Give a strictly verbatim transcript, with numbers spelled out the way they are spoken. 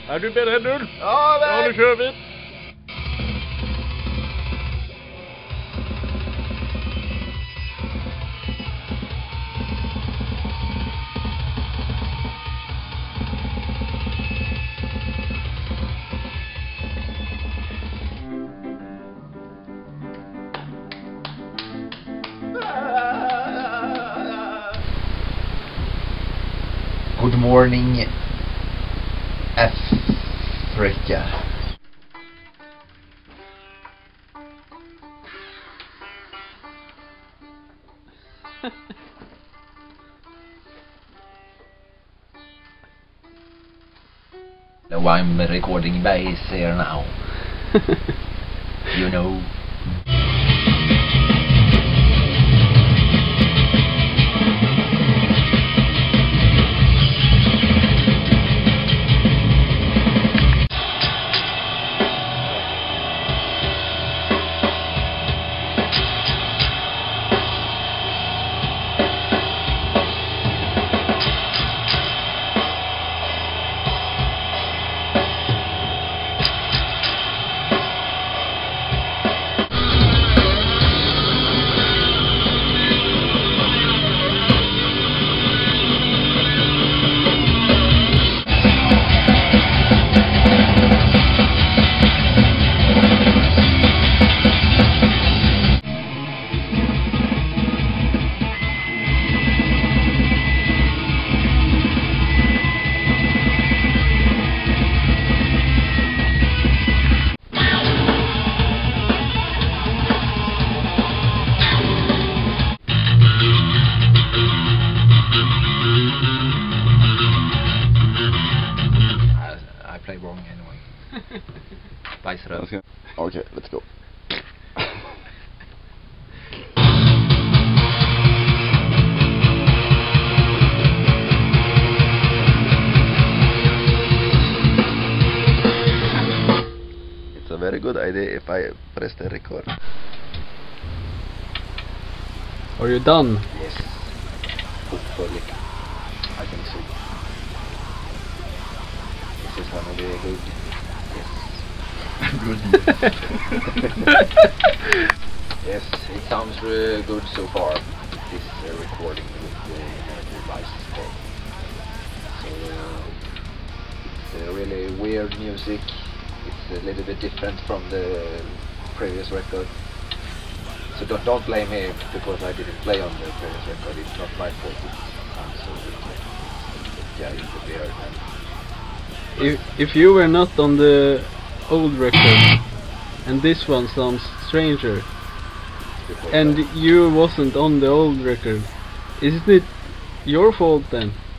Är du beredd nu? Ja, Ja, nu kör vi! Good morning, Africa. No, I'm recording bass here now. You know. Play wrong anyway. Bajsröv. Okay. Okay, let's go. It's a very good idea if I press the record. Are you done? Yes. Hopefully. I think so. This is gonna be a good. Yes. Yes, it sounds uh, good so far. This uh, recording with the uh, device. So uh, it's uh, really weird music. It's a little bit different from the previous record. So don't don't blame me because I didn't play on the previous record. It's not my fault. It sounds so good. Yeah, it could be heard. If, if you were not on the old record and this one sounds stranger and you wasn't on the old record, isn't it your fault then?